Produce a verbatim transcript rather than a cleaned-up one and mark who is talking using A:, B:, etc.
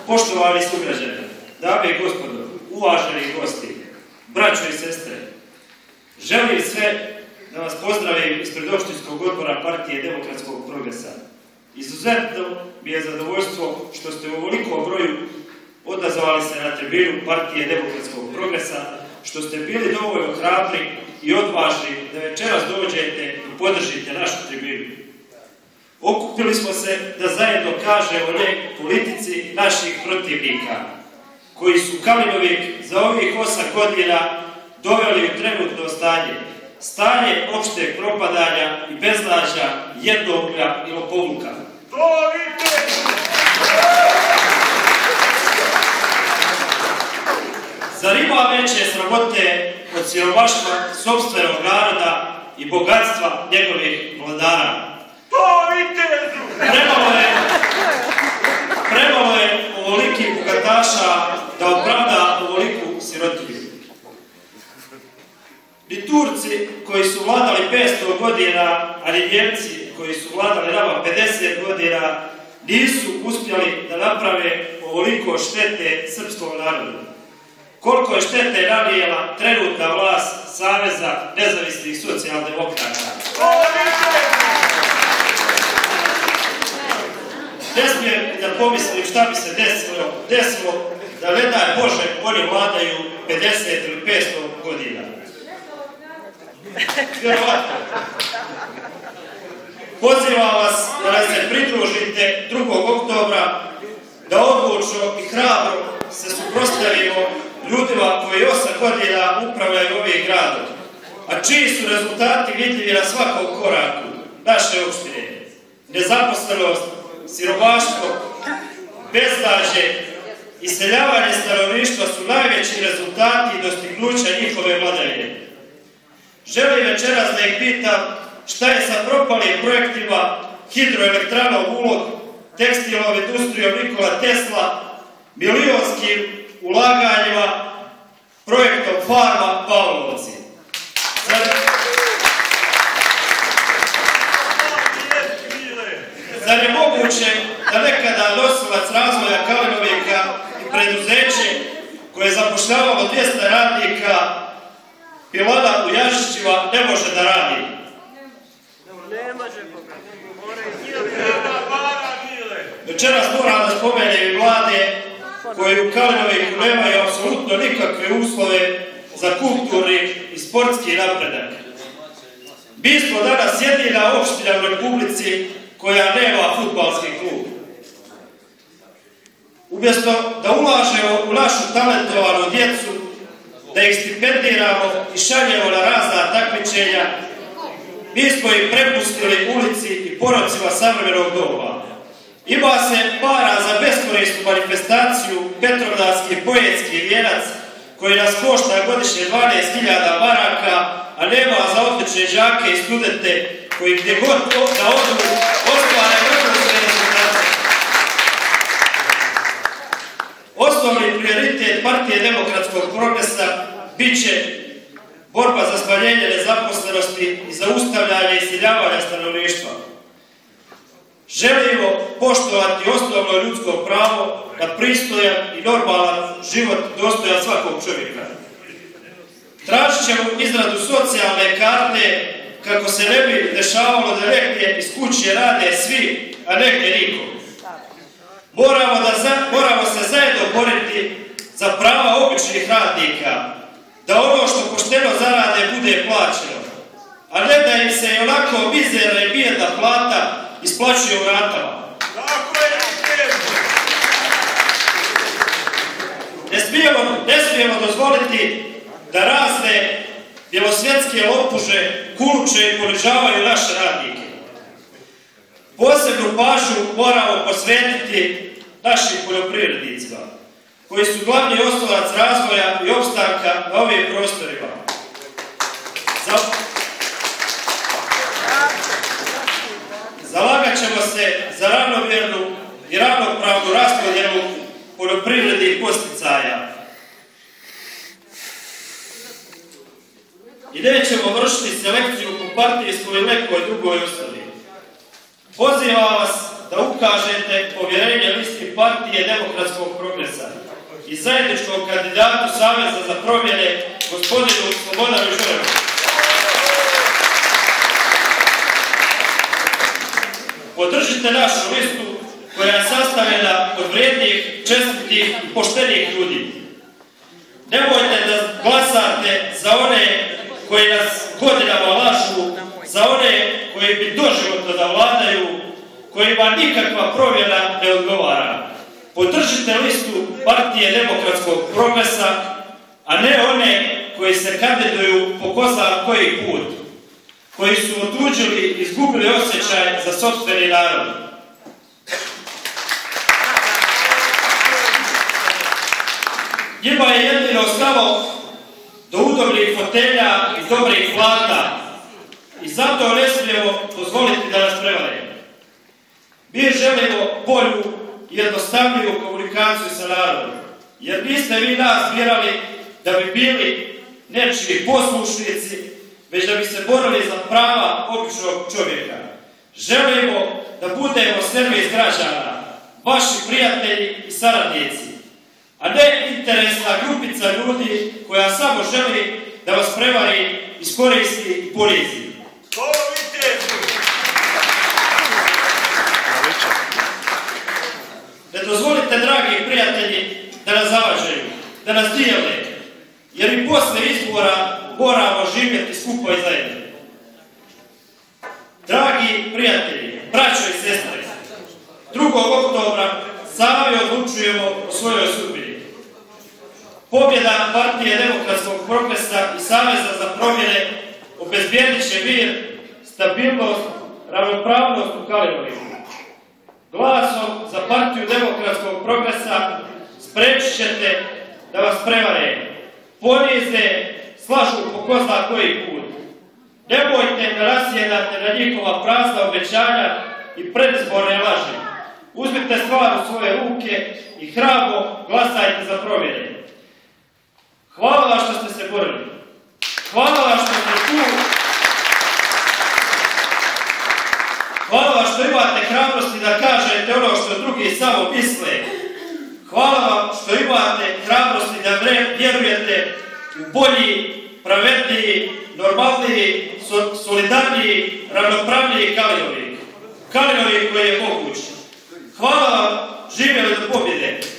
A: Poštovani sugrađani, dame i gospodo, uvaženi gosti, braćo i sestre, želim sve da vas pozdravim ispred opštinskog odbora Partije Demokratskog progresa. Izuzetno mi je zadovoljstvo što ste u ovolikom broju odazvali se na tribinu Partije Demokratskog progresa, što ste bili dovoljno hrabri i odvažni da večeras dođete i podržite našu tribinu. Okupili smo se da zajedno kažemo ne politici naših protivnika, koji su Kalinovik za ovih osam godina doveli u trenutno stanje, stanje opšteg propadanja i bezlažja, jednoumlja i lopovluka. Zar ima veće sramote od siromaštva sopstvenog naroda i bogatstva njegovih vladara? Premalo je, premalo je ovoliki bogataša da opravda ovoliku sirotinju. Ni Turci koji su vladali petsto godina, ali Njemci koji su vladali nama pedeset godina, nisu uspjeli da naprave ovoliko štete srpskom narodu. Koliko je štete nanijela trenutna vlast Saveza nezavisnih socijaldemokrata. Ne smijem da pomislim šta bi se desilo, desilo da ne daj Bože oni vladaju pedeset ili petsto godina. Vjerovatno. Pozivam vas da nas se pridružite drugog oktobra, da odlučno i hrabro se suprotstavimo ljudima koji osam godina upravljaju ovim gradom, a čiji su rezultati vidljivi na svakom koraku naše opštine. Nezaposlenost, siromaštvo, bezlažje, iseljavanje stanovništva su najveći rezultati i dostignuća njihove vladavine. Želim večeras da ih pitam šta je sa propalim projektima hidroelektranom Ulog, tekstilnom industrijom Nikola Tesla, milionskim ulaganjima, projektom Farma Pavlovci. Zar je moguće da nekada nosilac razvoja Kalinovika i preduzeće koje je zapošljavalo dvjesto radnika pilana u Jažićima ne može da radi?
B: Ne može
A: Večeras moram da spomenem i vlade koji u Kalinoviku nemaju apsolutno nikakve uslove za kulturni i sportski napredak. Mi smo danas jedina opština u Republici koja nema fudbalski klub. Umjesto da ulažemo u našu talentovanu djecu, da ih stipendiramo i šaljemo na razna takmičenja, mi smo ih prepustili ulici i porocima savremenog doba. Ima se para za beskorisnu manifestaciju Petrovdanski poetski vijenac koji nas košta godišnje dvanaest hiljada maraka, a nema za odlične đake i studente koji gdje god da odu ostvare vrhunske rezultate. Osnovni prioritet Partije Demokratskog progresa bit će borba za smanjenje nezaposlenosti i zaustavljanje iseljavanja stanovništva. Želimo poštovati osnovno ljudsko pravo na pristojan i normalan život dostojan svakog čovjeka. Tražit ćemo izradu socijalne karte kako se ne bi dešavalo da negdje iz kuće rade svi, a negdje niko. Moramo, da za, moramo se zajedno boriti za prava običnih radnika, da ono što pošteno zarade bude plaćeno, a ne da im se i onako mizerna i bijedna plata isplaćuje u ratama. Ne smijemo, ne smijemo dozvoliti da razne bjelosvjetske lopuže kuluče i ponižavaju naše radnike. Posebnu pažnju moramo posvetiti našim poljoprivrednicima, koji su glavni oslonac razvoja i opstanka na ovim prostorima. Za... Zalagat ćemo se za ravnomjernu i ravnopravnu raspodjelu poljoprivrednih posticaja. I nećemo vršiti selekciju po partijskoj ili nekoj drugoj osnovi. Pozivam vas da ukažete povjerenje listi partije Demokratskog progresa i zajedničkog kandidatu Saveza za promjene, gospodinu Slobodanu Žurevu. Podržite našu listu koja je sastavljena od vrijednih, čestitih i poštenih ljudi. Nemojte da glasate za one koji nas godinama lažu, za one koji bi doživotno da vladaju, kojima nikakva promjena ne odgovara. Podržite listu partije Demokratskog progresa, a ne one koji se kandiduju po ko zna koji put, koji su otuđili i izgubili osjećaj za sopstveni narod. Njima je jedino stalo do udobnih fotelja i dobrih plata i zato ne smijemo dozvoliti da nas prevare. Mi želimo bolju i jednostavniju komunikaciju sa narodom, jer niste vi nas birali da bi bili nečiji poslušnici, već da bi se borili za prava običnog čovjeka. Želimo da budemo servis građana, vaši prijatelji i saradnici, a ne interesna grupica ljudi koja samo želi da vas prevari, iskoristi i ponizi. Ne dozvolite, dragi prijatelji, da nas zavađaju, da nas dijele, jer i posle izbora moramo živjeti skupo i zajedno. Dragi prijatelji, braćo i sestre, drugog oktobra sami odlučujemo o svojoj sudbini. Pobjeda partije Demokratskog progresa i Saveza za promjene obezbijedit će mir, stabilnost, ravnopravnost u Kalinovinu. Glasom za partiju Demokratskog progresa sprečit ćete da vas prevare, ponize, slažu po ko zna koji put. Nemojte da nasjedate na njihova prazna obećanja i predizborne laži. Uzmite stvar u svoje ruke i hrabro glasajte za promjene. Hvala vam što ste se borili. Hvala vam što ste tu. Hvala vam što imate hrabrosti da kažete ono što drugi samo misle. Hvala vam što imate hrabrosti da vjerujete u bolji, pravedniji, normalniji, solidarniji, ravnopravniji Kalinovik. Kalinovik koji je moguć. Hvala vam, živjeli do pobjede.